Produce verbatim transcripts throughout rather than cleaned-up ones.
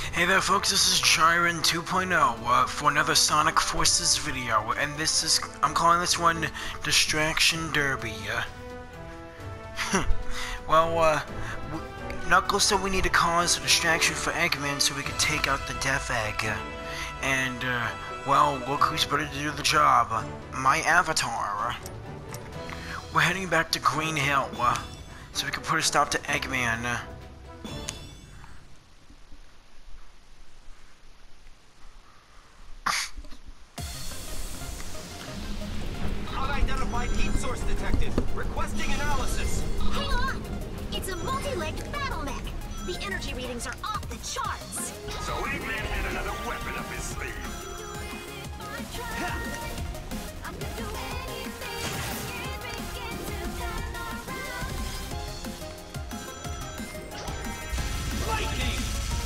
Hey there folks, this is Chiron two point oh uh, for another Sonic Forces video, and this is, I'm calling this one Distraction Derby. Uh, well, uh, Knuckles said we need to cause a distraction for Eggman so we can take out the Death Egg. Uh, and, uh, well, look who's better to do the job. Uh, my avatar. Uh, we're heading back to Green Hill, uh, so we can put a stop to Eggman. Uh, Unidentified heat source detected. Requesting analysis. Hang on! It's a multi-legged battle mech. The energy readings are off the charts. So Eggman had another weapon up his sleeve. Lightning!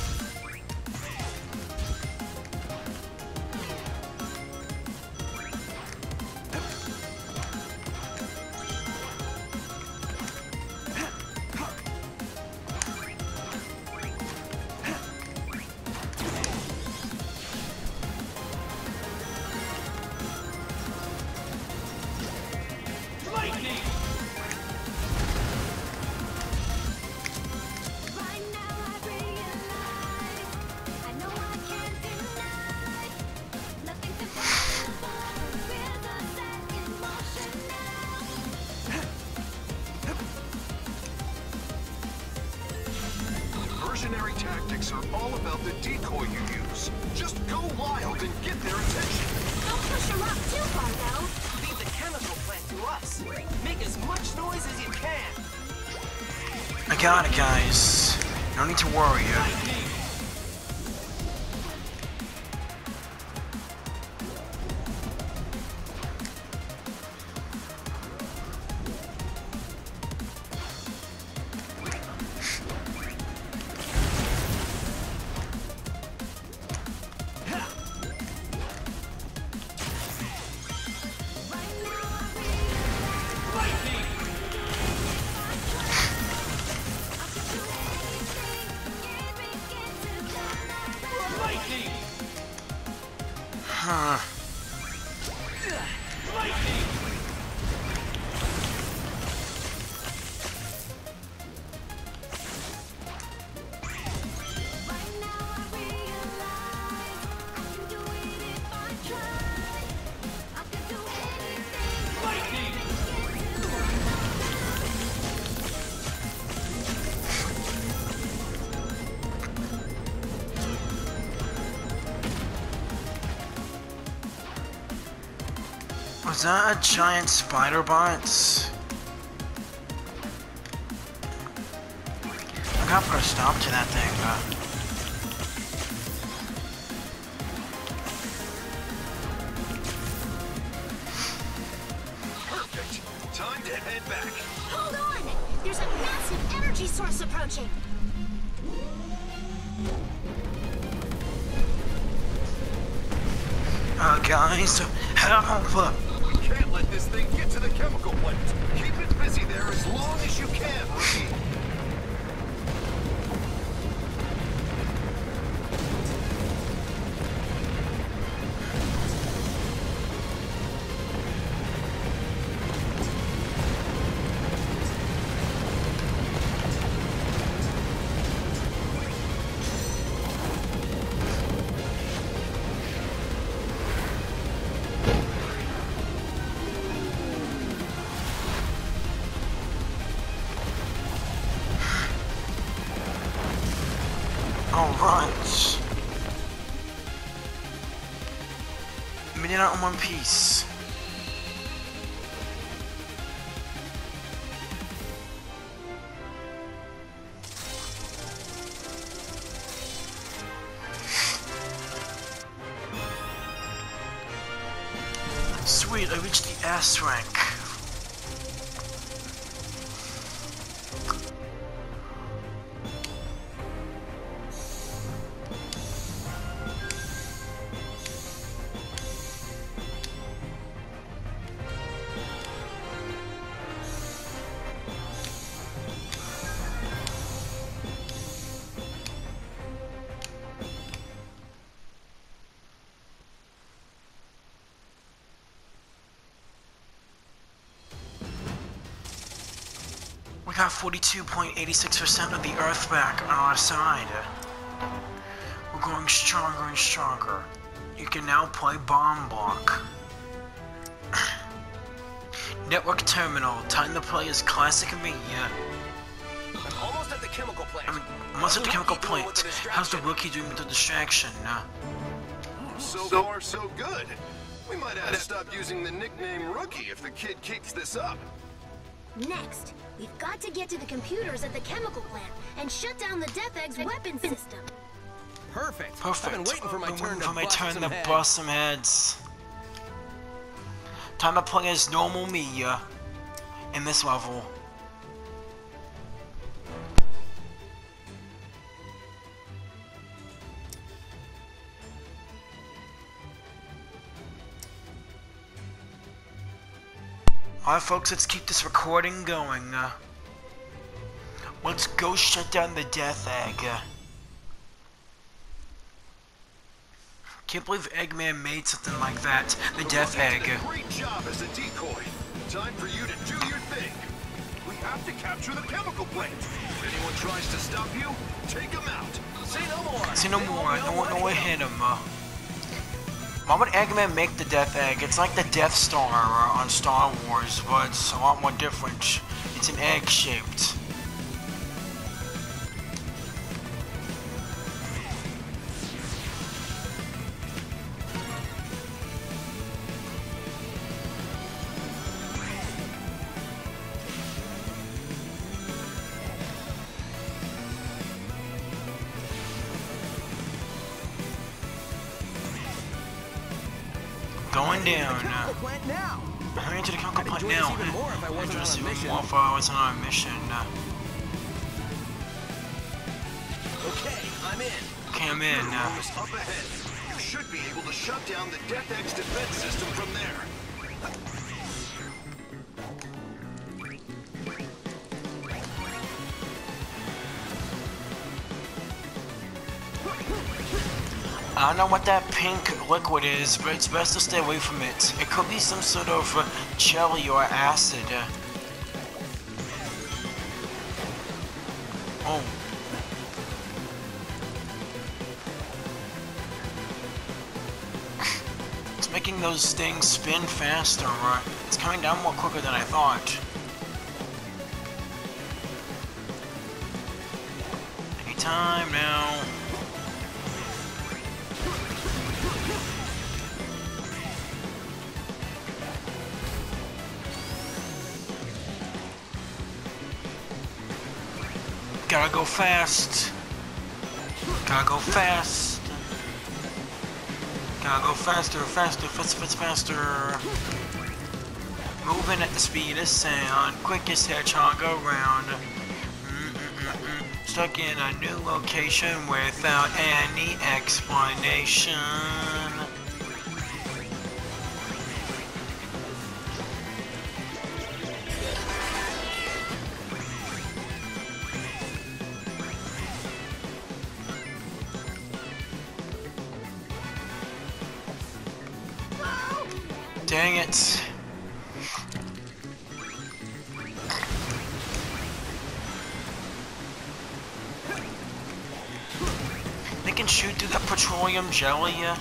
Lightning! Right now I realize I know I can't deny nothing to fight for. Feels a set in motion now. Versionary tactics are all about the decoy you use. Just go wild and get their attention. Don't push your luck too far, though. Leave the chemical plant to us. Make as much noise as you can. I got it, guys. No need to worry. Uh, Lightning! Lightning! Lightning! huh. Lightning! Right now I realize I can do it if I try. I can do anything. Lightning! Was that a giant spider bot? I gotta put a stop to that thing. Uh, Perfect. Time to head back. Hold on! There's a massive energy source approaching. uh guys, help! Uh, We can't let this thing get to the chemical plant. Keep it busy there as long as you can, Rookie. Alright. Made it out in one piece. Sweet, I reached the S rank. We got forty-two point eight six percent of the Earth back on our side. We're growing stronger and stronger. You can now play Bomb Block. Network Terminal. Time to play is Classic Media. Almost at the chemical plant. I mean, almost at the chemical Rookie doing with plant. the How's the distraction? rookie doing with the distraction? Uh, So far, so good. We might have to stop using the nickname Rookie if the kid keeps this up. Next, we've got to get to the computers at the chemical plant and shut down the Death Egg's weapon system. Perfect. Perfect. I've been waiting for my Been turn waiting to for my bust turn some to heads. bust some heads. Time to play as normal me uh, in this level. Alright folks, let's keep this recording going. Uh, let's go shut down the Death Egg. Uh, can't believe Eggman made something like that. The Death Rookie Egg. did a great job as a decoy. Time for you to do your thing. We have to capture the chemical plant. If anyone tries to stop you, take them out. Say no more. See no more, no one, no one hit him. Uh, why would Eggman make the Death Egg? It's like the Death Star uh, on Star Wars, but it's a lot more different. It's an egg shaped. Going down. The Uh, chemical plant now. I'm heading to the chemical I'd plant enjoy now. this even more if I I'd wasn't enjoy on this a even mission. more if I wasn't on a mission. Uh, Okay, I'm in. okay, I'm in. Uh, Room is up ahead. You should be able to shut down the Death Egg's defense system from there. I don't know what that pink liquid is, but it's best to stay away from it. It could be some sort of uh, jelly or acid. Uh, oh. It's making those things spin faster. Uh, it's coming down more quicker than I thought. Anytime now. Gotta go fast. Gotta go fast. Gotta go faster, faster, faster, faster, faster. Moving at the speed of sound. Quickest hedgehog around. Mm-mm-mm-mm. Stuck in a new location without any explanation. Dang it. They can shoot through that petroleum jelly. uh.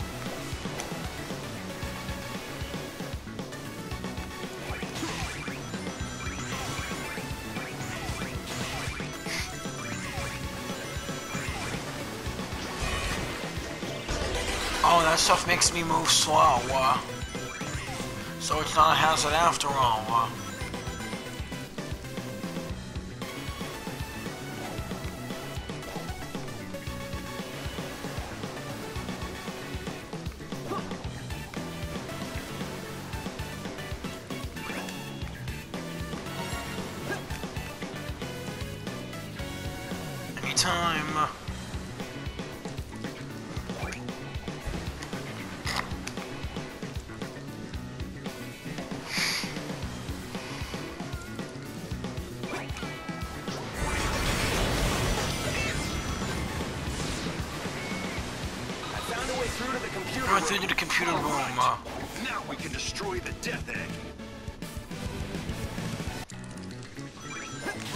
Oh, that stuff makes me move slow. Uh. So it's not a hazard after all. Uh. Anytime. Uh. Through to the computer Right room. through to the computer room. Uh. Now we can destroy the Death Egg.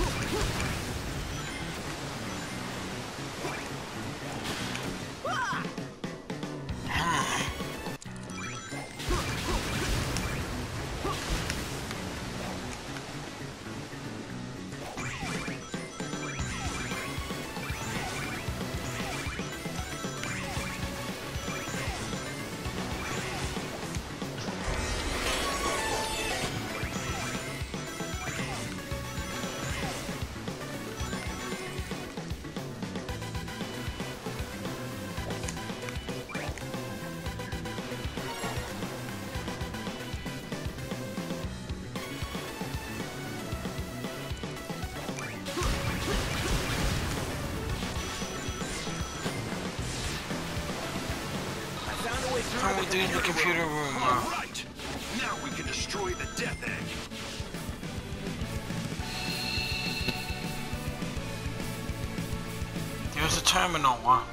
through Can we the do the computer computer room. room? All uh, right. Now we can destroy the Death Egg. There's a terminal. Uh.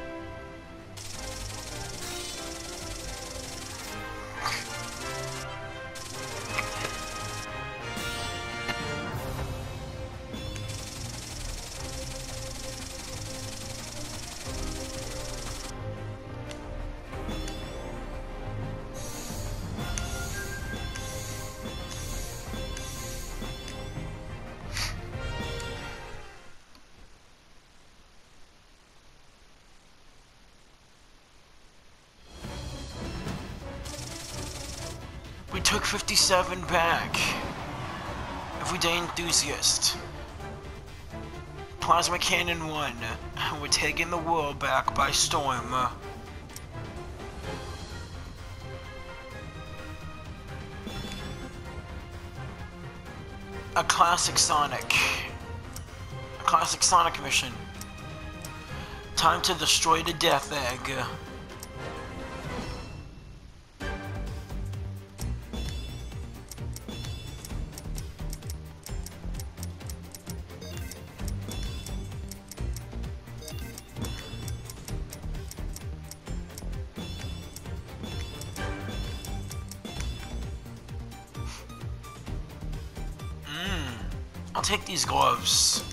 We took fifty-seven back. Everyday enthusiast. Plasma Cannon one. We're taking the world back by storm. A classic Sonic. A classic Sonic mission. Time to destroy the Death Egg. I'll take these gloves.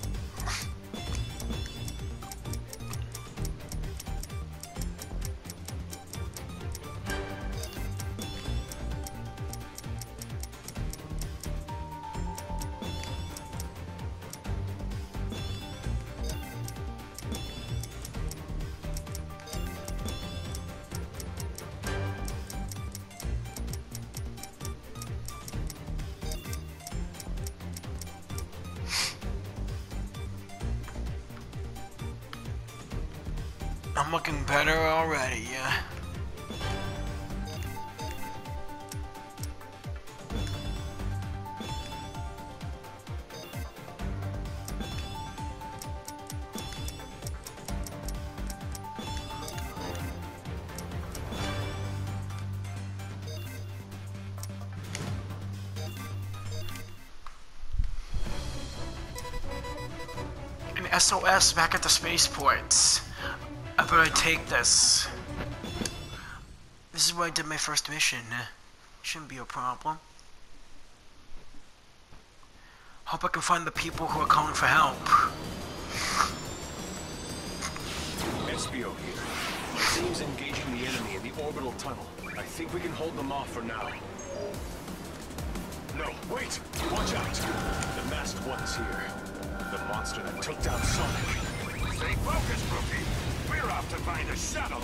I'm looking better already, yeah. An S O S back at the spaceports. I thought I'd take this. This is where I did my first mission. Shouldn't be a problem. Hope I can find the people who are calling for help. S B O here. My team's engaging the enemy in the orbital tunnel. I think we can hold them off for now. No, wait! Watch out! The masked one's here. The monster that took down Sonic. Stay focused, rookie. We're off to find a shuttle.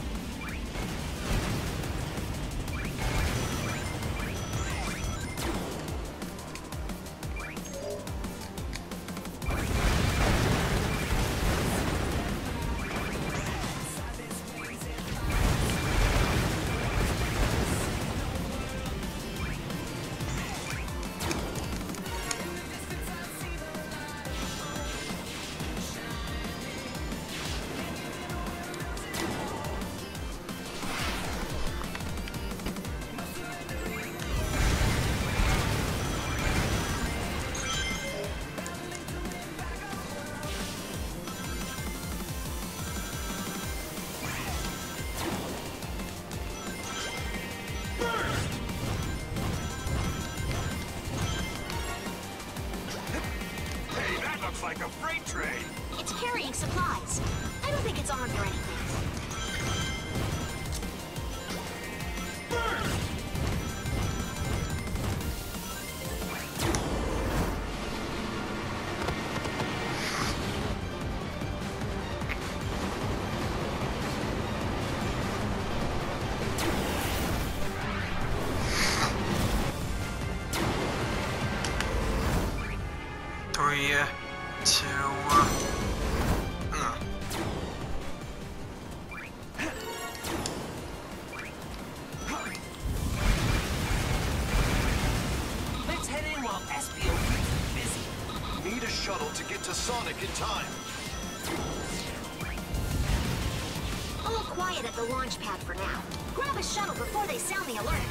Like a freight train. It's carrying supplies. I don't think it's armed or anything. Three, two, uh, Let's head in while S B O keeps busy. Need a shuttle to get to Sonic in time. A little quiet quiet at the launch pad for now. Grab a shuttle before they sound the alert.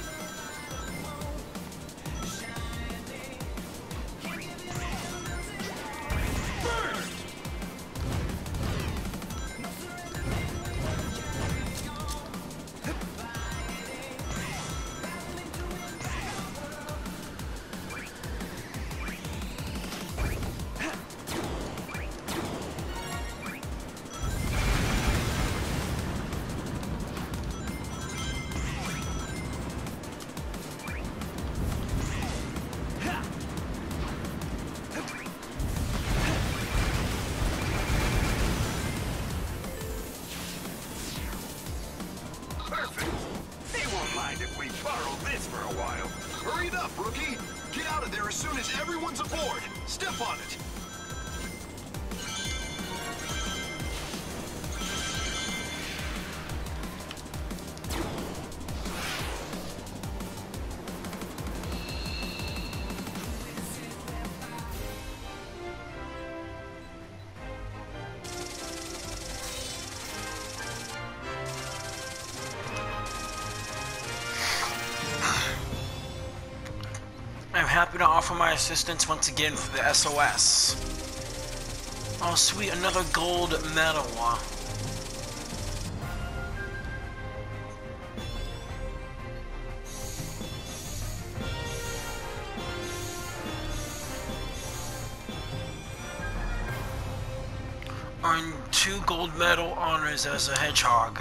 Hurry it up, rookie! Get out of there as soon as everyone's aboard! Step on it! I'm happy to offer my assistance once again for the S O S. Oh sweet, another gold medal. Earned two gold medal honors as a hedgehog.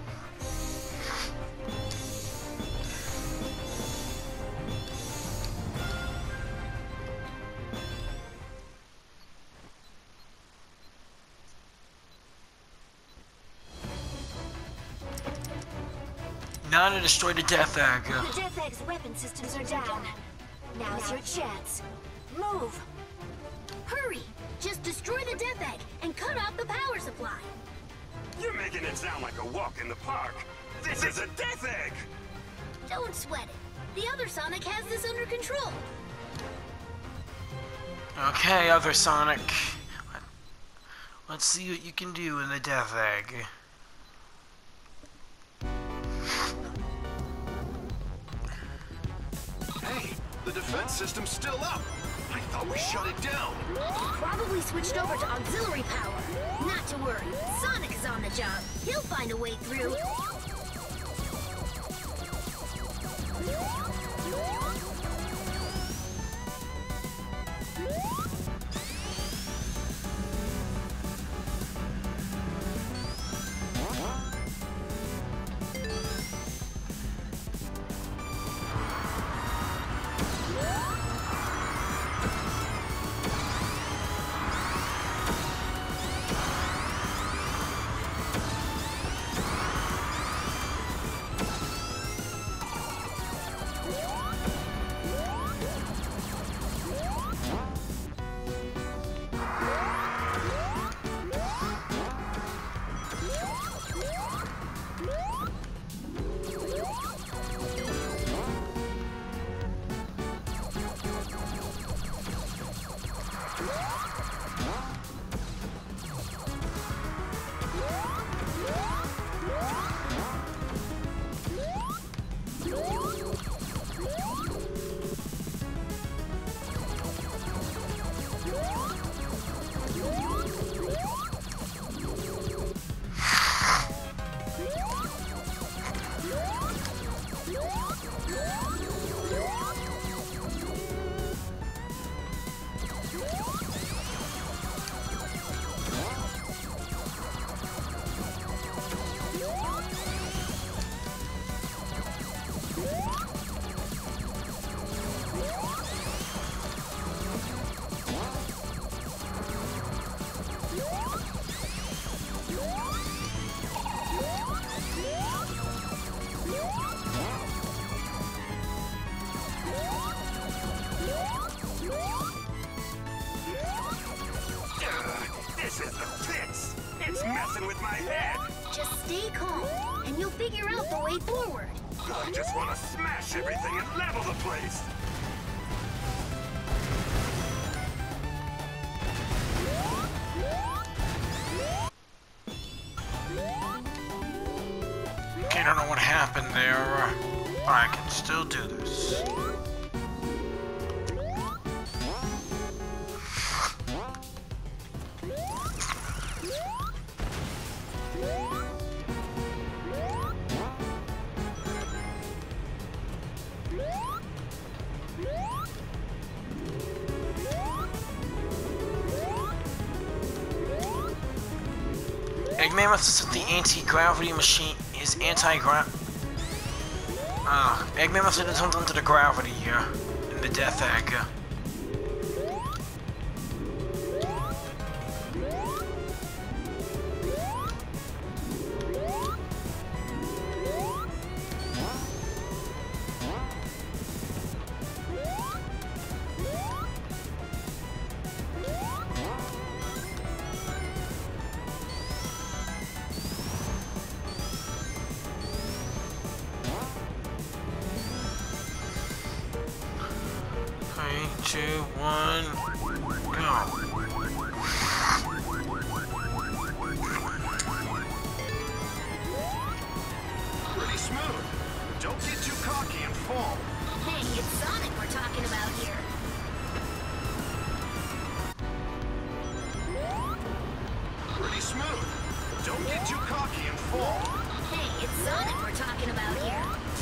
Now to destroy the Death Egg. The Death Egg's weapon systems are down. Now's your chance. Move! Hurry! Just destroy the Death Egg and cut off the power supply. You're making it sound like a walk in the park. This is a Death Egg! Don't sweat it. The other Sonic has this under control. Okay, other Sonic. Let's see what you can do in the Death Egg. Hey, the defense system's still up! I thought we shut it down! Probably switched over to auxiliary power. Not to worry, Sonic is on the job. He'll find a way through. This is the pits! It's messing with my head! Just stay calm, and you'll figure out the way forward. I just want to smash everything and level the place! don't know what happened there, but I can still do this. Eggman must have set the anti-gravity machine, his anti-gra... Ah, uh, Eggman must have done something to the gravity here, in the Death Egg. Two, one, go. Pretty smooth. Don't get too cocky and fall. Hey, it's Sonic we're talking about here. Pretty smooth. Don't get too cocky and fall. Hey, it's Sonic we're talking about here.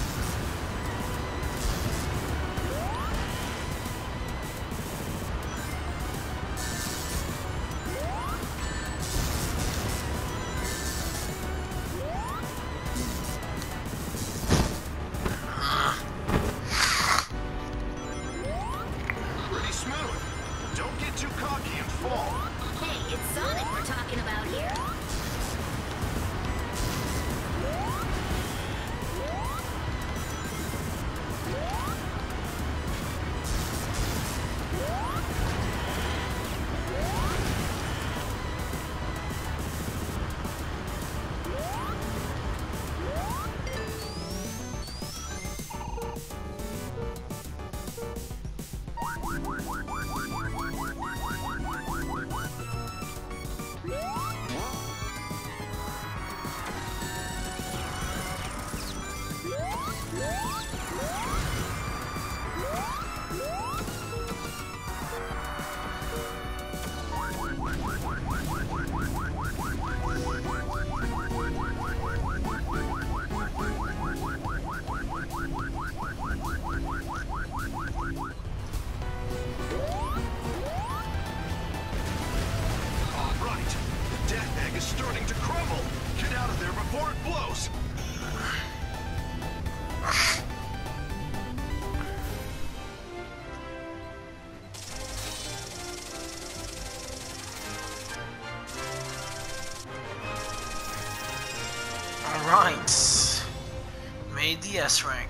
Alright. Made the S rank.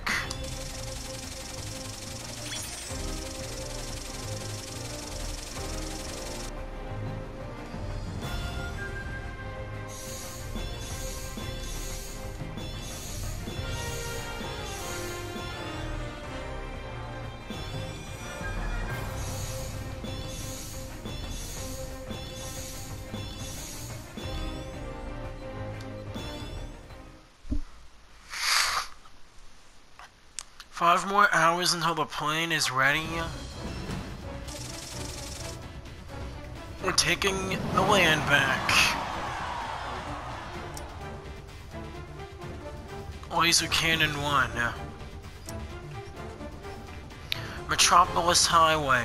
Five more hours until the plane is ready. We're taking the land back. Laser Cannon one. Metropolis Highway.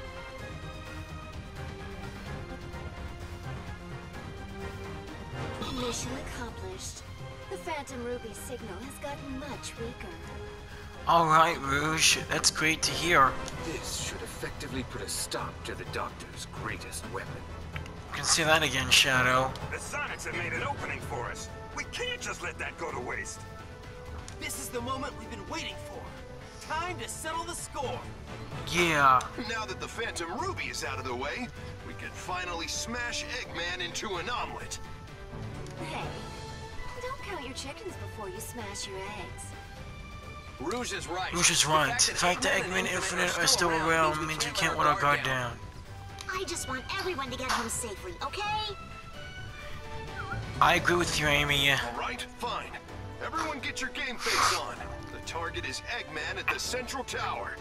Mission accomplished. The Phantom Ruby signal has gotten much weaker. Alright, Rouge, that's great to hear. This should effectively put a stop to the Doctor's greatest weapon. You can see that again, Shadow. The Sonics have made an opening for us. We can't just let that go to waste. This is the moment we've been waiting for. Time to settle the score. Yeah. Now that the Phantom Ruby is out of the way, we can finally smash Eggman into an omelet. Hey, don't count your chickens before you smash your eggs. Rouge is right. Rouge is right. The fact that Eggman and Infinite are still around means we can't let our guard down. I just want everyone to get home safely, okay? I agree with you, Amy. All right, fine. Everyone get your game face on. The target is Eggman at the central tower.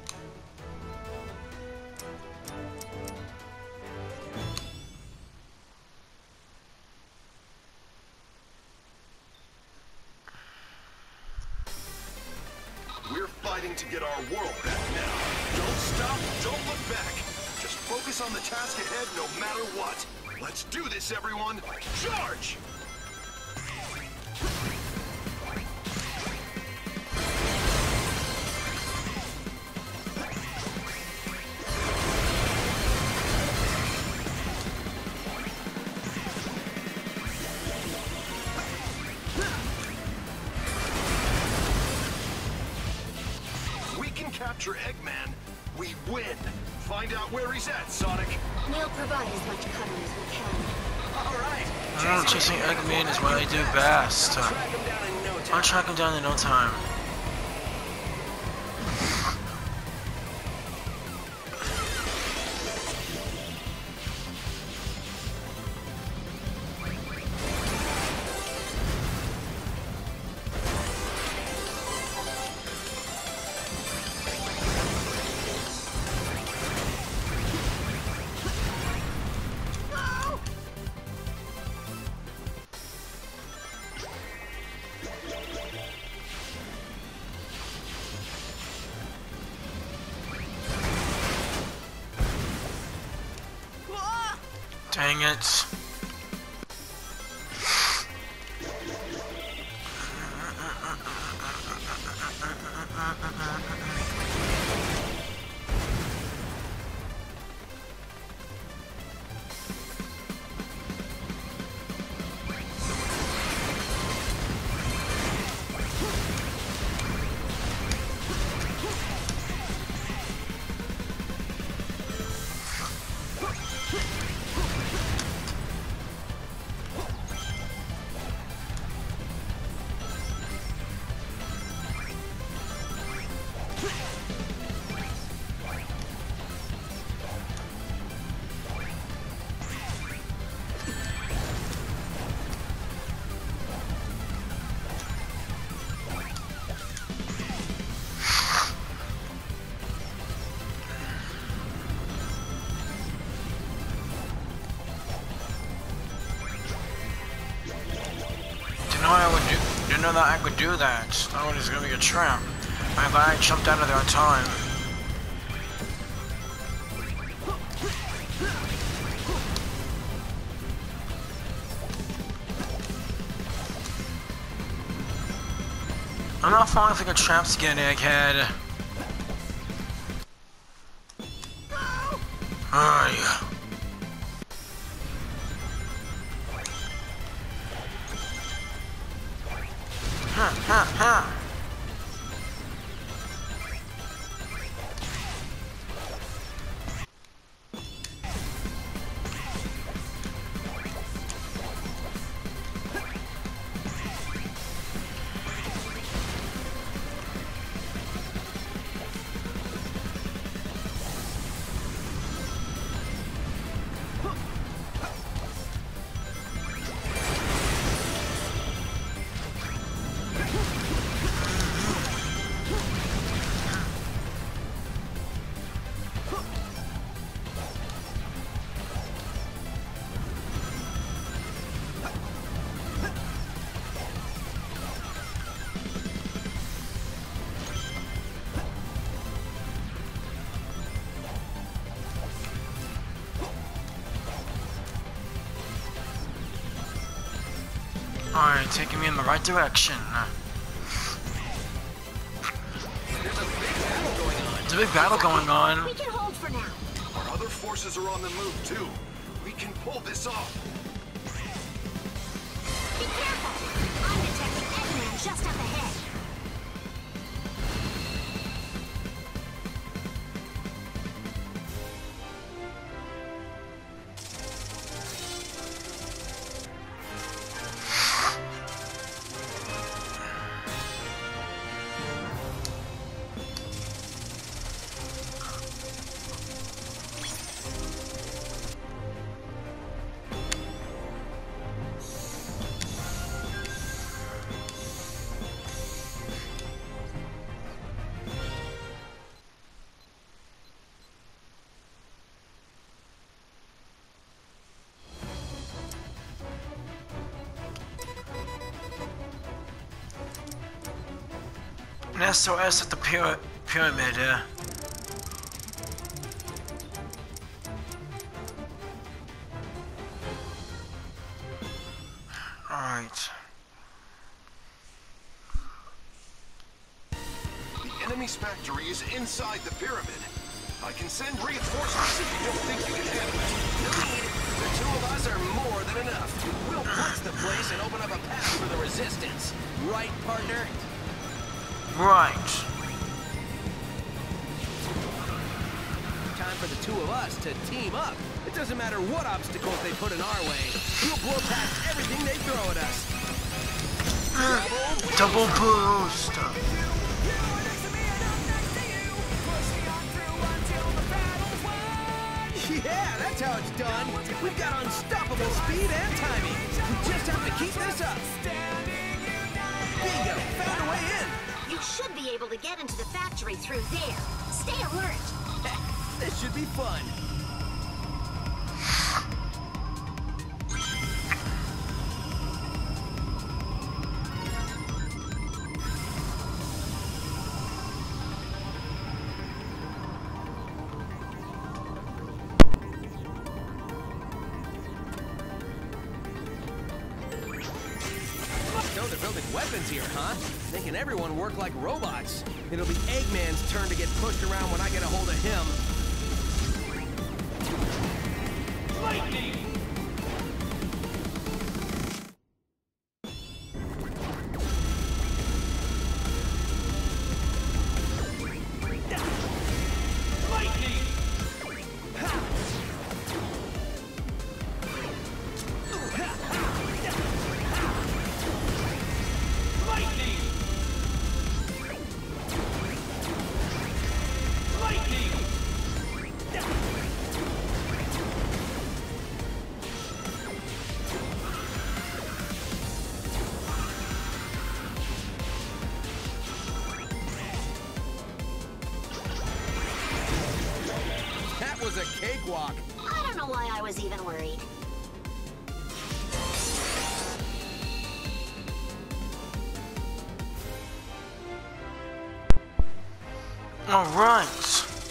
We're fighting to get our world back now. Don't stop, don't look back. Just focus on the task ahead no matter what. Let's do this, everyone. Charge! Capture Eggman, we win. Find out where he's at, Sonic. We'll provide as much cover as we can. All right. I don't know, chasing Eggman is what I do best. Track him down in no time. I'll track him down in no time. Dang it. know I would do, didn't know that I could do that. I thought it was gonna be a trap. I'm glad I jumped out of there on time. I'm not falling for the traps again, egghead. Oh, yeah. Ha ha ha! Alright, taking me in the right direction. There's a big battle going on. We can hold for now. Our other forces are on the move too. We can pull this off. Be careful. I'm detecting Eggman just up ahead. An S O S at the pyra pyramid. Uh. Alright. The enemy's factory is inside the pyramid. I can send reinforcements if you don't think you can handle it. No need. The two of us are more than enough. We'll blitz the place and open up a path for the resistance. Right, partner? Right. Time for the two of us to team up. It doesn't matter what obstacles they put in our way. We'll blow past everything they throw at us. Double boost. Yeah, that's how it's done. We've got unstoppable speed and timing. We just have to keep this up. Bingo, found a way in. You should be able to get into the factory through there. Stay alert. This should be fun. So they're building weapons here, huh? Making everyone work like robots. It'll be Eggman's turn to get pushed around when I get a hold of him. Lightning! Was a cakewalk. I don't know why I was even worried. All right.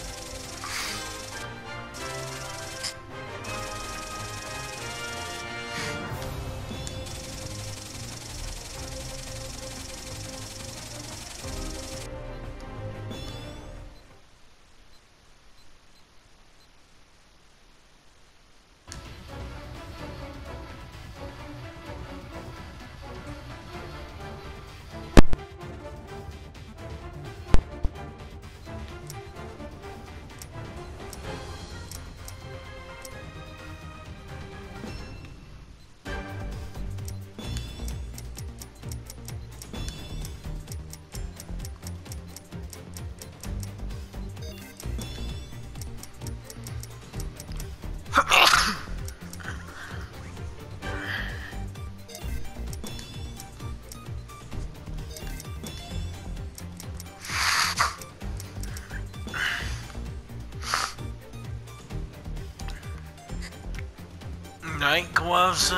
Night gloves.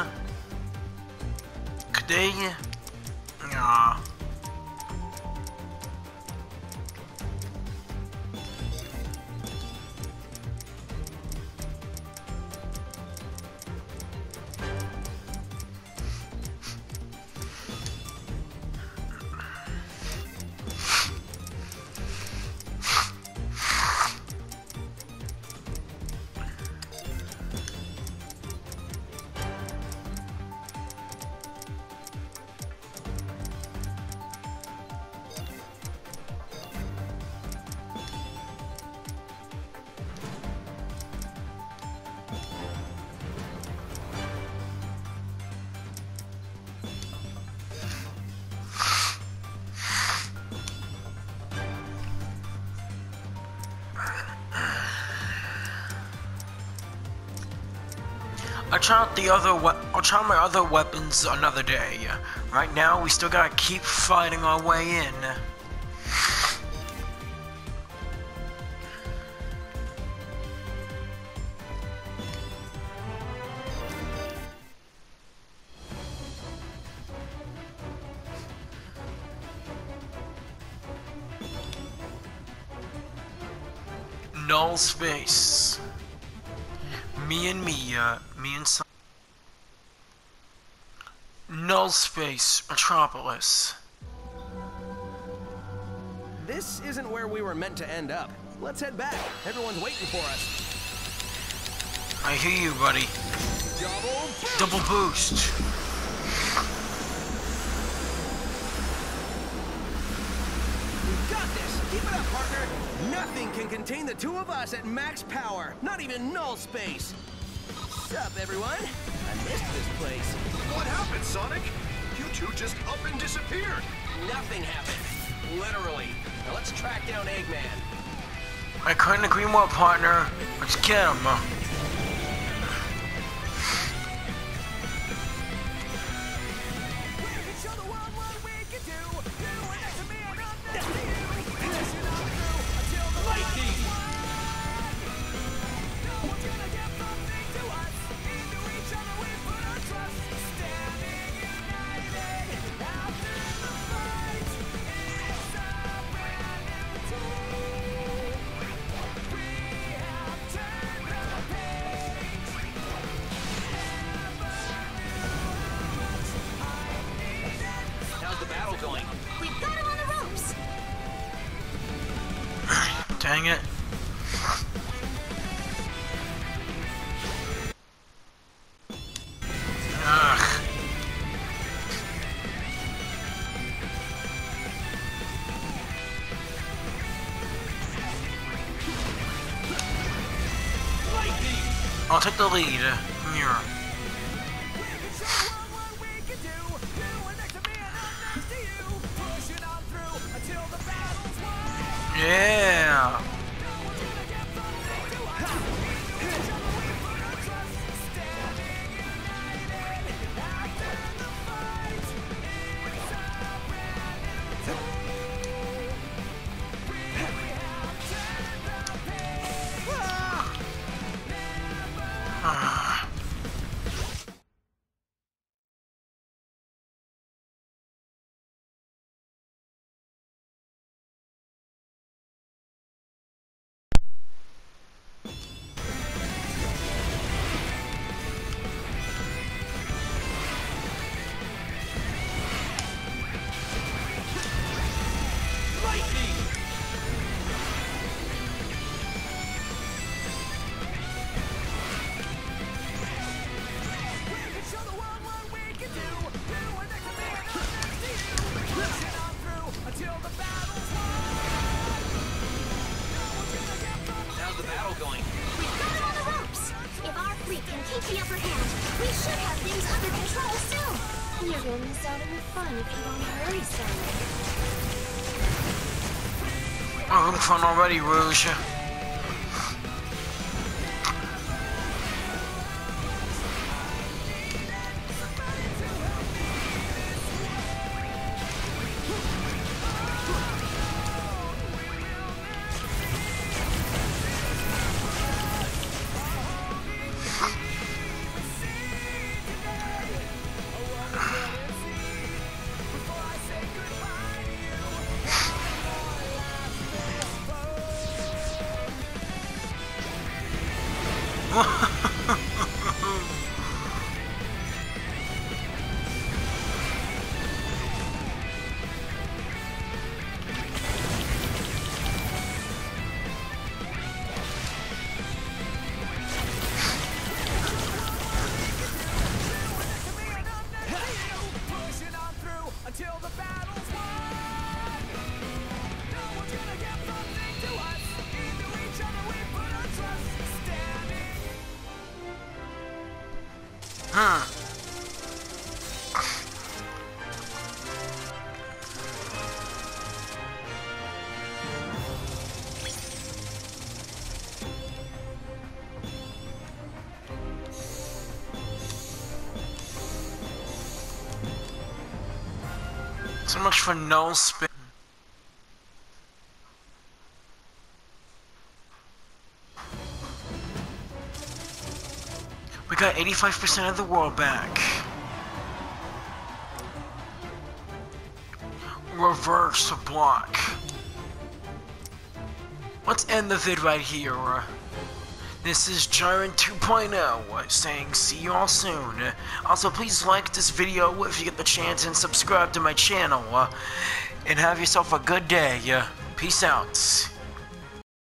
Today. Nah. I'll try out the other we I'll try my other weapons another day. Right now, we still gotta keep fighting our way in. Null Space. Me and Mia, me and Son Null Space, Metropolis. This isn't where we were meant to end up. Let's head back. Everyone's waiting for us. I hear you, buddy. Double boost. Double boost. We've got this. Keep it up, partner. Nothing can contain the two of us at max power. Not even null space. Sup, everyone? I missed this place. What happened, Sonic? You two just up and disappeared. Nothing happened. Literally. Now let's track down Eggman. I couldn't agree more, partner. Let's get him. We've got him on the ropes. Dang it. Ugh. I'll take the lead. Here. Yeah. Keep the upper hand. We should have things under control soon. You're gonna miss out on the fun if you don't hurry, Sonic. I'm having fun already, Rouge. Huh. So much for no spin. We got eighty-five percent of the world back. Reverse block. let's end the vid right here. Uh, this is Jiren two point oh uh, saying see you all soon. Uh, also, please like this video if you get the chance and subscribe to my channel. Uh, and have yourself a good day. Uh, peace out.